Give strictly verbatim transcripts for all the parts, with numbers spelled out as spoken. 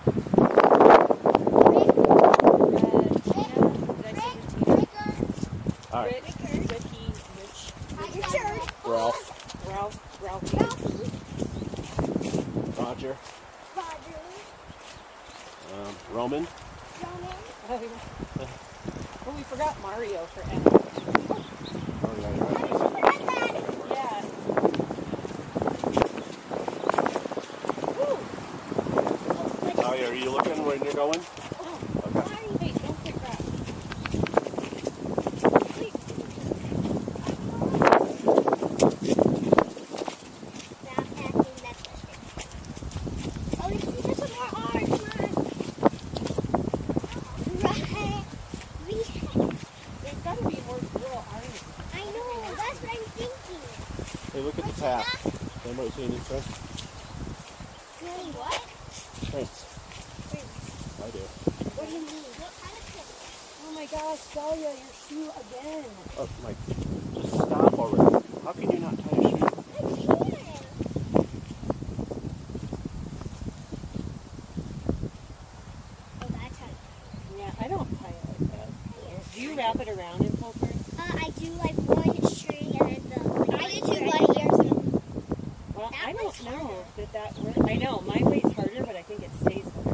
All right. Rick, Ricky, Rich, Richard. Ralph. Ralph, Ralph, Ralphie. Roger. Roger. Um, Roman. Roman. Oh, yeah. Well, we forgot Mario for Emma. Oh, yeah, you're right. Yeah. Oh, yeah, are you looking where you're going? Oh, Okay. hey, don't pick that. Oh, we can do some more art. Come on. Right. We There's got to be more little art. I know, that's what I'm thinking. Hey, look at the path. Anybody see any prints? Really, what? Prints. I do. What do you mean? What kind of print? Oh my gosh, Dahlia, your shoe again. Oh, Mike, just stop already. How can you not tie a shoe? I can. Oh, that's how. Yeah, I don't tie it like that. Do you wrap it around in full turn? Uh, I do like one string and then the. Like, I do two bloody ears. And Well, That I one's don't know harder. that that works. I know, my weight's harder, but I think it stays better.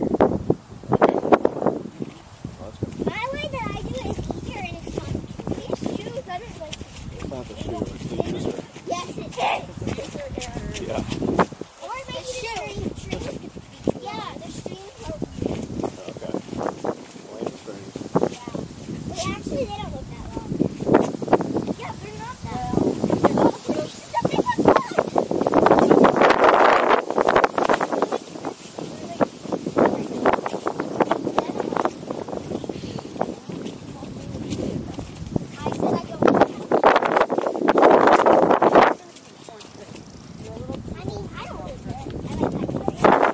Oh, that's good. my way that I do it is easier and it's not. These shoes, I don't like. It's not the shoe, it's the user. Yes, it is. Yeah. Or maybe the string. Yeah, the strings are Okay. Lane the strings. yeah. Wait, actually, they don't look that long. Yeah, they're not that long. Oh, the big one's gone. I said I don't. I mean, I don't live there. And I, I do it.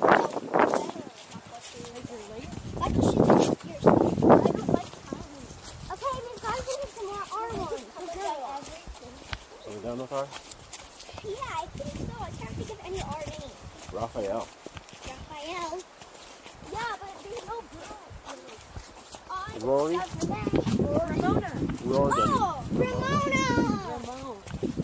Like the shoes are yours. I don't like tiny. Okay, Miss Guys, we need some more R ones. Are we done with our? Yeah, I think so. I can't think of any R names. Raphael. Raphael. Yeah, but there's no girl. Oh, Rory? Ramona. Rorgan. Oh, Ramona. Ramon.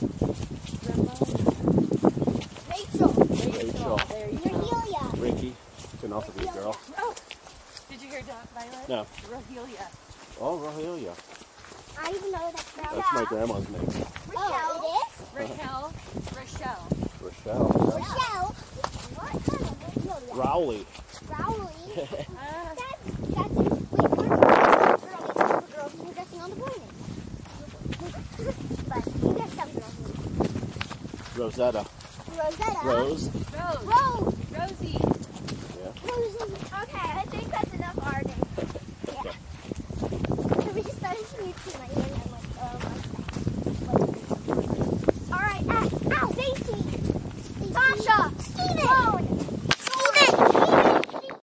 Rachel. Rachel. There you go. Rahelia. Ricky. Can also be a girl. Oh, did you hear that, Violet? No. Rohelia. Oh, Rohelia. I even know that spell. That's my grandma's name. Oh, it is? Raquel. Rochelle. Rochelle. Rochelle. What kind of Rahelia? Rowley. Rowley. Uh, That's, that's, wait, we're the girl, the girl who was dressing on the boy name. But you guess some girl name. Rosetta. Rosetta. Rose. Rose. Rose. Rosie.